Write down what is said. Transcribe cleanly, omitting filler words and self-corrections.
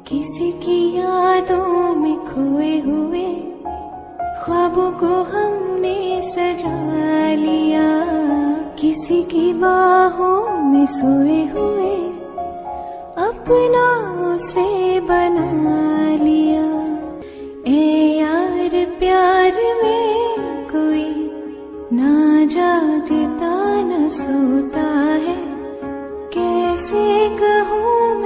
किसी की यादों में खोए हुए ख्वाबों को हमने सजा लिया, किसी की बाहों में सोए हुए अपना उसे बना लिया। ए यार प्यार में कोई ना जागता न सोता है, कैसे कहूँ